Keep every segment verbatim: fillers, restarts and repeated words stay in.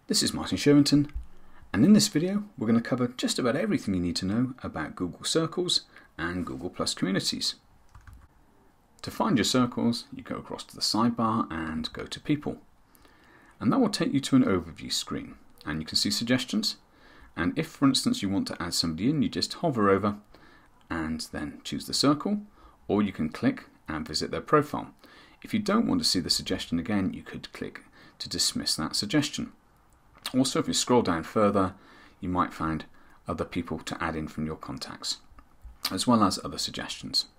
This is Martin Sherrington, and in this video we're going to cover just about everything you need to know about Google Circles and Google Plus communities. To find your circles, you go across to the sidebar and go to People, and that will take you to an overview screen, and you can see suggestions. And if, for instance, you want to add somebody in, you just hover over and then choose the circle, or you can click and visit their profile. If you don't want to see the suggestion again, you could click to dismiss that suggestion. Also, if you scroll down further, you might find other people to add in from your contacts, as well as other suggestions.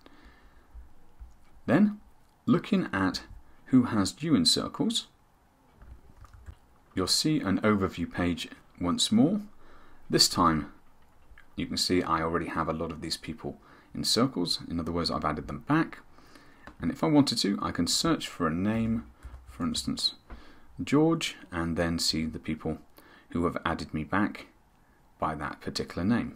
Then, looking at who has you in circles, you'll see an overview page once more. This time, you can see I already have a lot of these people in circles. In other words, I've added them back. And if I wanted to, I can search for a name, for instance, George, and then see the people who have added me back by that particular name.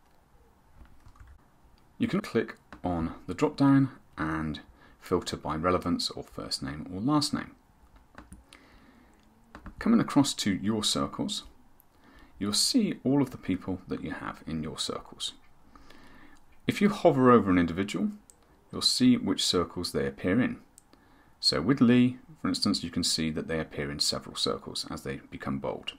You can click on the drop down and filter by relevance or first name or last name. Coming across to your circles, you'll see all of the people that you have in your circles. If you hover over an individual, you'll see which circles they appear in. So with Lee, for instance, you can see that they appear in several circles as they become bold.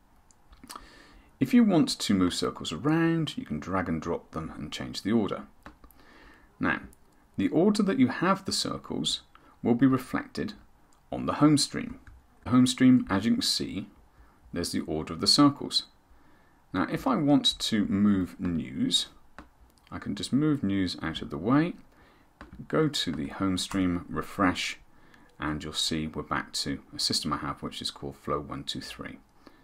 If you want to move circles around, you can drag and drop them and change the order. Now, the order that you have the circles will be reflected on the home stream. The home stream, as you can see, there's the order of the circles. Now, if I want to move news, I can just move news out of the way, go to the home stream, refresh, and you'll see we're back to a system I have which is called Flow one two three.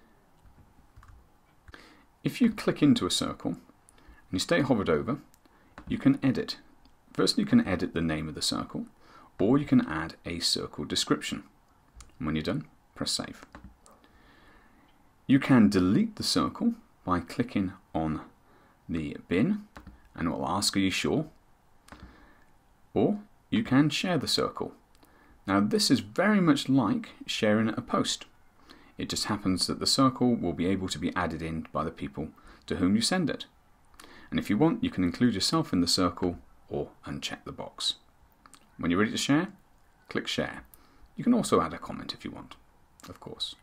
If you click into a circle and you stay hovered over, you can edit. Firstly, you can edit the name of the circle, or you can add a circle description. And when you're done, press save. You can delete the circle by clicking on the bin, and it will ask, are you sure? Or you can share the circle. Now, this is very much like sharing a post. It just happens that the circle will be able to be added in by the people to whom you send it. And if you want, you can include yourself in the circle or uncheck the box. When you're ready to share, click share. You can also add a comment if you want, of course.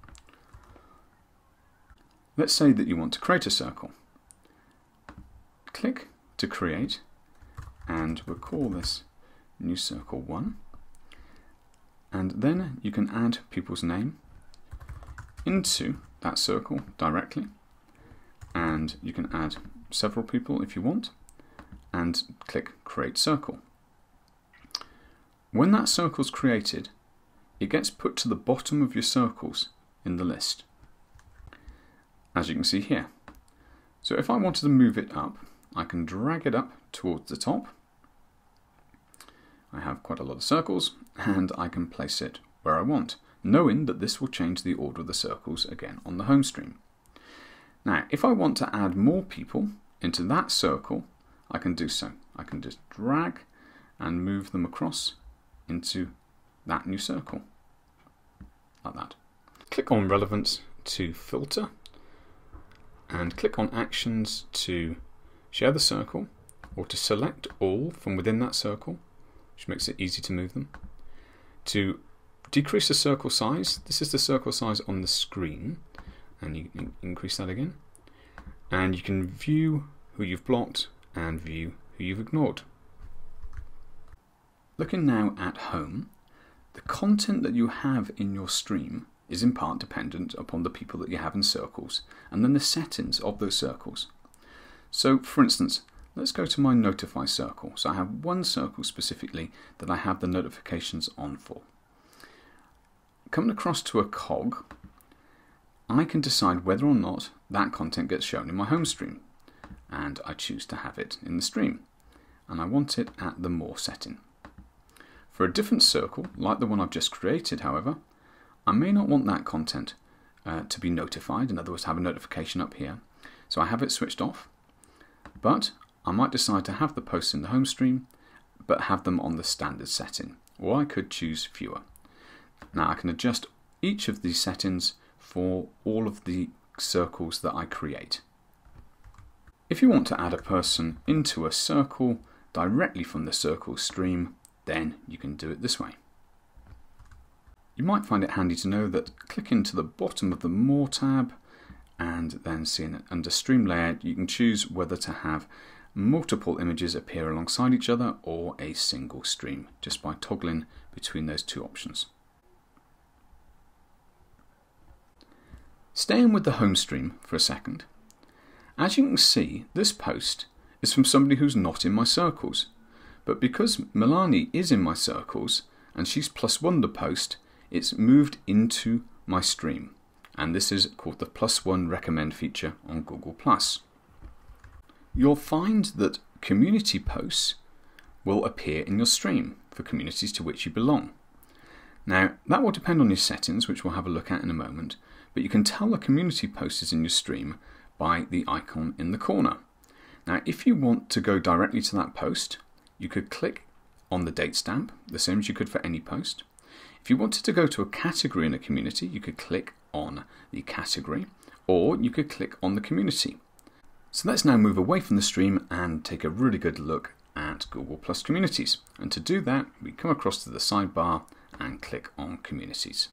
Let's say that you want to create a circle. Click to create, and we'll call this new circle one. And then you can add people's name into that circle directly, and you can add several people if you want, and click create circle. When that circle is created, it gets put to the bottom of your circles in the list, as you can see here. So if I wanted to move it up, I can drag it up towards the top. I have quite a lot of circles, and I can place it where I want, knowing that this will change the order of the circles again on the home stream. Now, if I want to add more people into that circle, I can do so. I can just drag and move them across into that new circle, like that. Click on Relevance to filter, and click on Actions to share the circle, or to select all from within that circle, which makes it easy to move them. To decrease the circle size, this is the circle size on the screen, and you can increase that again. And you can view who you've blocked and view who you've ignored. Looking now at home, the content that you have in your stream is in part dependent upon the people that you have in circles, and then the settings of those circles. So, for instance, let's go to my notify circle. So I have one circle specifically that I have the notifications on for. Coming across to a cog, I can decide whether or not that content gets shown in my home stream, and I choose to have it in the stream, and I want it at the more setting. For a different circle, like the one I've just created, however, I may not want that content uh, to be notified, in other words, have a notification up here, so I have it switched off. But I might decide to have the posts in the home stream, but have them on the standard setting, or I could choose fewer. Now I can adjust each of these settings for all of the circles that I create. If you want to add a person into a circle directly from the circle stream, then you can do it this way. You might find it handy to know that clicking to the bottom of the More tab and then seeing it under Stream Layout, you can choose whether to have multiple images appear alongside each other or a single stream, just by toggling between those two options. Staying with the home stream for a second, as you can see, this post is from somebody who's not in my circles, but because Milani is in my circles and she's plus one the post, it's moved into my stream, and this is called the plus one recommend feature on Google plus. You'll find that community posts will appear in your stream for communities to which you belong. Now, that will depend on your settings, which we'll have a look at in a moment, but you can tell a community post is in your stream by the icon in the corner. Now, if you want to go directly to that post, you could click on the date stamp, the same as you could for any post. If you wanted to go to a category in a community, you could click on the category, or you could click on the community. So let's now move away from the stream and take a really good look at Google Plus Communities. And to do that, we come across to the sidebar and click on Communities.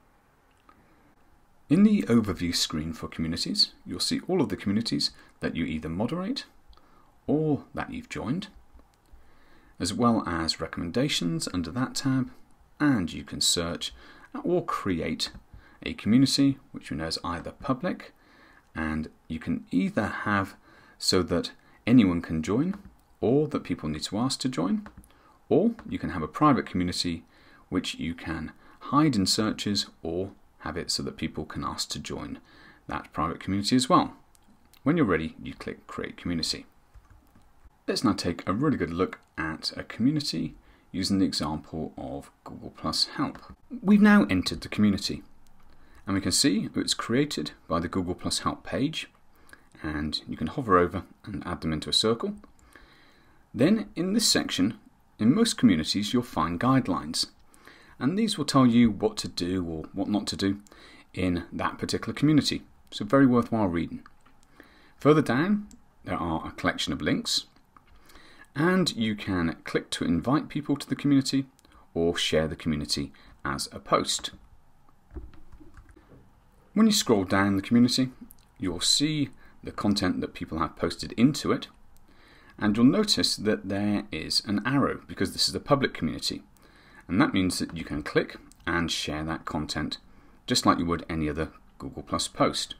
In the overview screen for communities, you'll see all of the communities that you either moderate or that you've joined, as well as recommendations under that tab, and you can search or create a community which you know is either public, and you can either have so that anyone can join or that people need to ask to join, or you can have a private community which you can hide in searches or have it so that people can ask to join that private community as well. When you're ready, you click Create Community. Let's now take a really good look at a community using the example of Google Plus Help. We've now entered the community, and we can see it's created by the Google Plus Help page, and you can hover over and add them into a circle. Then in this section, in most communities you'll find guidelines, and these will tell you what to do or what not to do in that particular community, so very worthwhile reading. Further down there are a collection of links, and you can click to invite people to the community or share the community as a post. When you scroll down the community, you'll see the content that people have posted into it, and you'll notice that there is an arrow because this is a public community, and that means that you can click and share that content just like you would any other Google Plus post.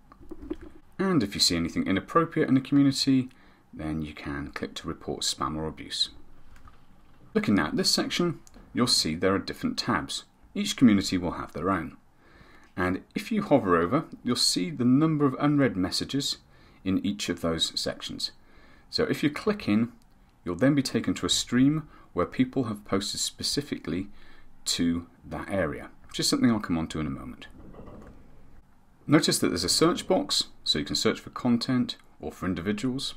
And if you see anything inappropriate in the community, then you can click to report spam or abuse. Looking at this section, you'll see there are different tabs. Each community will have their own. And if you hover over, you'll see the number of unread messages in each of those sections. So if you click in, you'll then be taken to a stream where people have posted specifically to that area, which is something I'll come on to in a moment. Notice that there's a search box, so you can search for content or for individuals.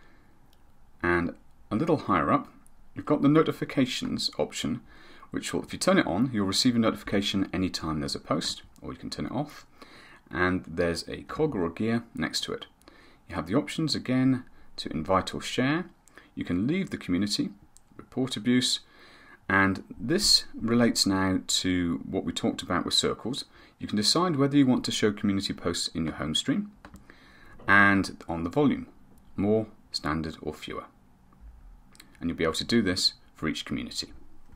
And a little higher up, you've got the notifications option, which will, if you turn it on, you'll receive a notification anytime there's a post, or you can turn it off. And there's a cog or a gear next to it. You have the options again to invite or share. You can leave the community, report abuse, and this relates now to what we talked about with circles. You can decide whether you want to show community posts in your home stream and on the volume, more, standard or fewer. And you'll be able to do this for each community.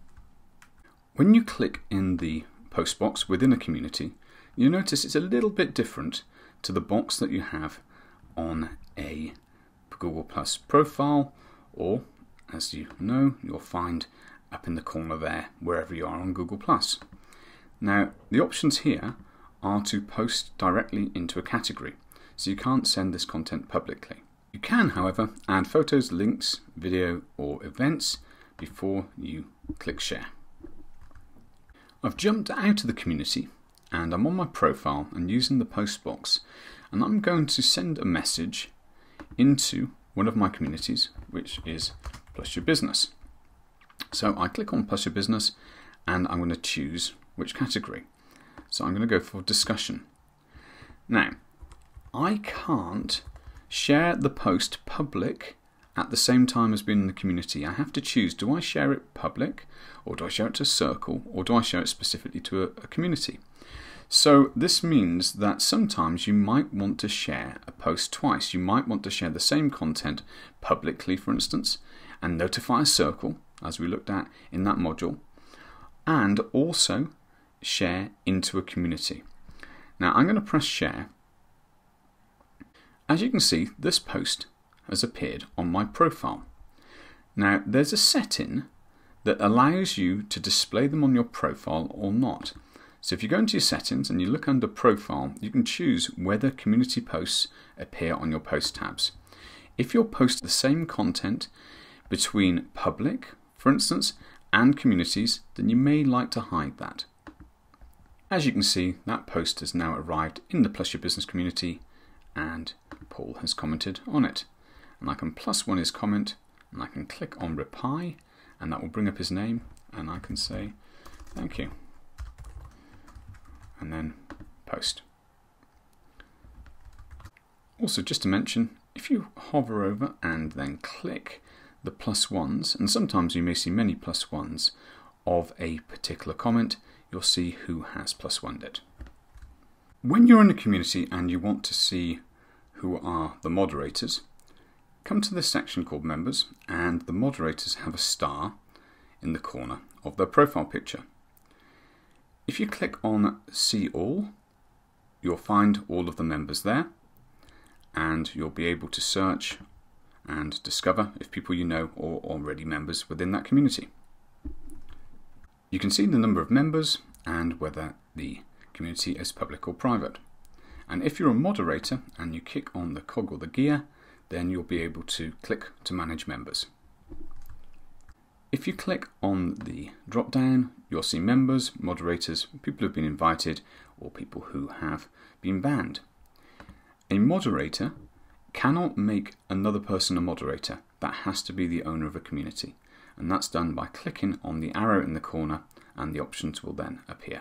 When you click in the post box within a community, you'll notice it's a little bit different to the box that you have on a Google Plus profile, or as you know, you'll find up in the corner there wherever you are on Google Plus. Now, the options here are to post directly into a category, so you can't send this content publicly. You can, however, add photos, links, video or events before you click share. I've jumped out of the community and I'm on my profile and using the post box, and I'm going to send a message into one of my communities, which is Plus Your Business. So I click on Plus Your Business and I'm going to choose which category. So I'm going to go for discussion. Now, I can't share the post public at the same time as being in the community. I have to choose, do I share it public, or do I share it to a circle, or do I share it specifically to a, a community? So this means that sometimes you might want to share a post twice. You might want to share the same content publicly, for instance, and notify a circle, as we looked at in that module, and also share into a community. Now I'm going to press share. As you can see, this post has appeared on my profile. Now there's a setting that allows you to display them on your profile or not. So if you go into your settings and you look under profile, you can choose whether community posts appear on your post tabs. If you're posting the same content between public, for instance, and communities, then you may like to hide that. As you can see, that post has now arrived in the Plus Your Business community and Paul has commented on it. And I can plus one his comment and I can click on reply and that will bring up his name and I can say thank you and then post. Also, just to mention, if you hover over and then click the plus ones, and sometimes you may see many plus ones of a particular comment, you'll see who has plus one it. When you're in a community and you want to see who are the moderators, come to this section called members, and the moderators have a star in the corner of their profile picture. If you click on see all, you'll find all of the members there, and you'll be able to search and discover if people you know are already members within that community. You can see the number of members and whether the community is public or private. And if you're a moderator and you click on the cog or the gear, then you'll be able to click to manage members. If you click on the drop down, you'll see members, moderators, people who have been invited, or people who have been banned. A moderator cannot make another person a moderator. That has to be the owner of a community. And that's done by clicking on the arrow in the corner and the options will then appear.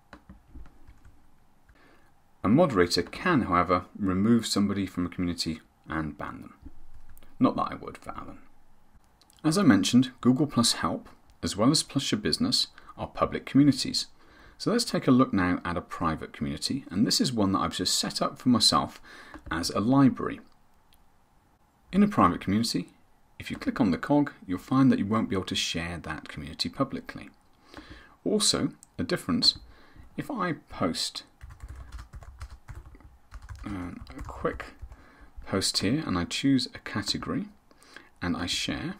A moderator can, however, remove somebody from a community and ban them. Not that I would for Alan. As I mentioned, Google Plus Help, as well as Plus Your Business, are public communities. So let's take a look now at a private community, and this is one that I've just set up for myself as a library. In a private community, if you click on the cog, you'll find that you won't be able to share that community publicly. Also, a difference, if I post uh, a quick post here and I choose a category and I share,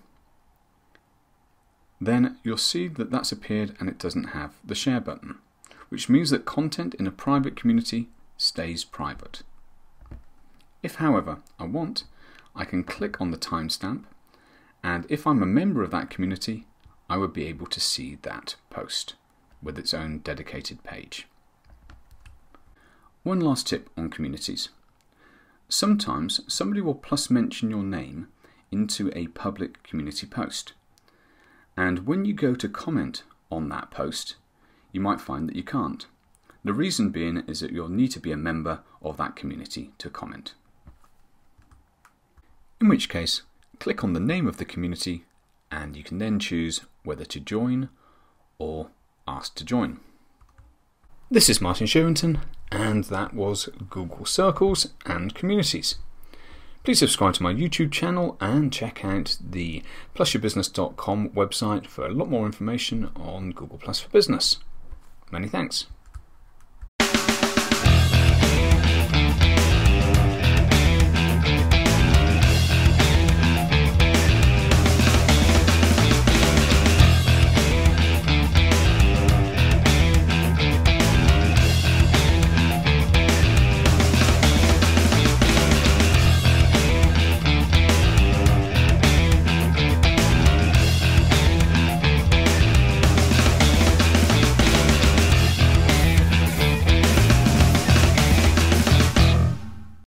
then you'll see that that's appeared and it doesn't have the share button, which means that content in a private community stays private. If, however, I want, I can click on the timestamp, and if I'm a member of that community, I would be able to see that post with its own dedicated page. One last tip on communities. Sometimes somebody will plus mention your name into a public community post. And when you go to comment on that post, you might find that you can't. The reason being is that you'll need to be a member of that community to comment. In which case, click on the name of the community and you can then choose whether to join or ask to join. This is Martin Sherrington, and that was Google Circles and Communities. Please subscribe to my YouTube channel and check out the plus your business dot com website for a lot more information on Google Plus for Business. Many thanks.